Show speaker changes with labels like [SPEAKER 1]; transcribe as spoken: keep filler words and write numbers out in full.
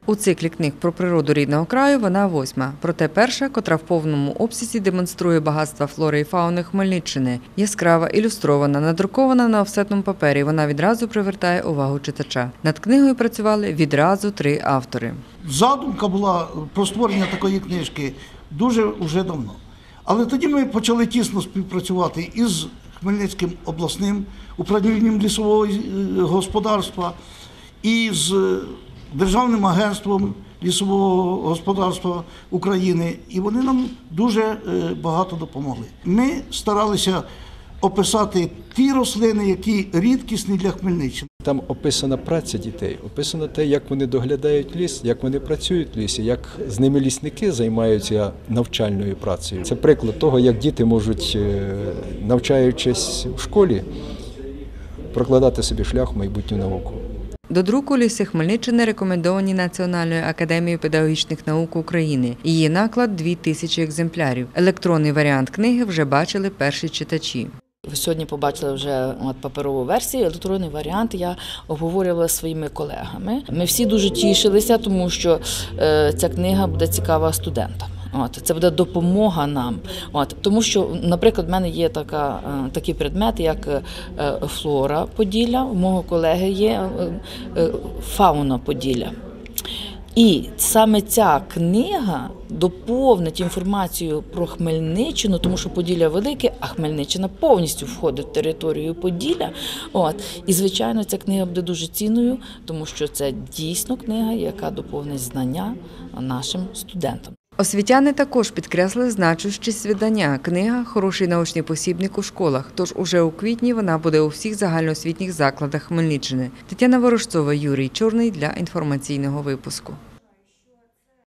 [SPEAKER 1] У циклі книг про природу рідного краю вона восьма. Проте перша, котра в повному обсязі демонструє багатства флори і фауни Хмельниччини. Яскрава, ілюстрована, надрукована на офсетному папері, вона відразу привертає увагу читача. Над книгою працювали відразу три автори.
[SPEAKER 2] Задумка була про створення такої книжки дуже вже давно. Але тоді ми почали тісно співпрацювати із Хмельницьким обласним управлінням лісового господарства, і з Державним агентством лісового господарства України, і вони нам дуже багато допомогли. Ми старалися описати ті рослини, які рідкісні для Хмельниччини.
[SPEAKER 3] Там описана праця дітей, описано те, як вони доглядають ліс, як вони працюють в лісі, як з ними лісники займаються навчальною працею. Це приклад того, як діти можуть, навчаючись в школі, прокладати собі шлях в майбутню науку.
[SPEAKER 1] До друку ліси Хмельниччини рекомендовані Національною академією педагогічних наук України. Її наклад – дві тисячі екземплярів. Електронний варіант книги вже бачили перші читачі.
[SPEAKER 4] Ви сьогодні побачили вже от, паперову версію, електронний варіант я обговорювала зі своїми колегами. Ми всі дуже тішилися, тому що е, ця книга буде цікава студентам. От, це буде допомога нам. От, тому що, наприклад, в мене є така, такий предмет, як флора Поділля, у мого колеги є фауна Поділля. І саме ця книга доповнить інформацію про Хмельниччину, тому що Поділля велике, а Хмельниччина повністю входить в територію Поділля. От. І, звичайно, ця книга буде дуже цінною, тому що це дійсно книга, яка доповнить знання нашим студентам.
[SPEAKER 1] Освітяни також підкреслили значущість видання. Книга – хороший научний посібник у школах, тож уже у квітні вона буде у всіх загальноосвітніх закладах Хмельниччини. Тетяна Ворожцова, Юрій Чорний для інформаційного випуску.